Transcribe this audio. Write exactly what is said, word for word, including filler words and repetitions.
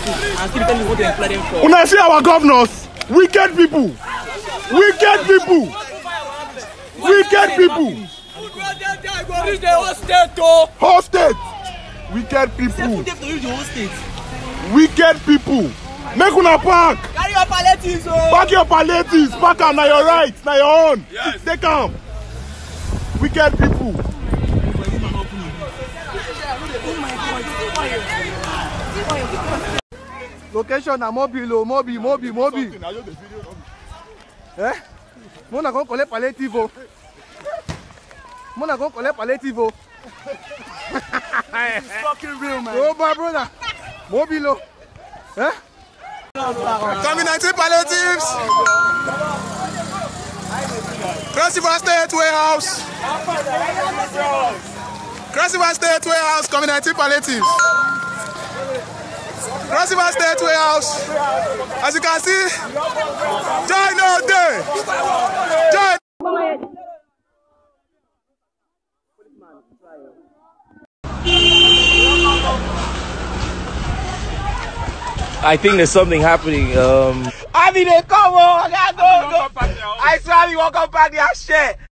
and still tell me what they employ them for. When I see our governors, wicked people, wicked people, wicked people. Reach the whole state, oh. Whole state, wicked people, the whole state. wicked people. Make una park. Carry your palliatives, oh. Pack your palliatives. Pack them. Now your right. Now your own. Yes. Take them. Wicked people. Location na mobile, mobile, mobile, mobile. Eh? Mona go collect palliative. Mona go collect palliative. It's fucking real, man. Oh, my brother. Mobile. Eh? COVID nineteen palliatives. Cross River State Warehouse. Cross River State Warehouse. COVID nineteen palliatives. Cross River State Warehouse. As you can see, joy no day. Joy. I think there's something happening. Um, I mean, they come on, I gotta go. go. I swear, we walk up back their shit.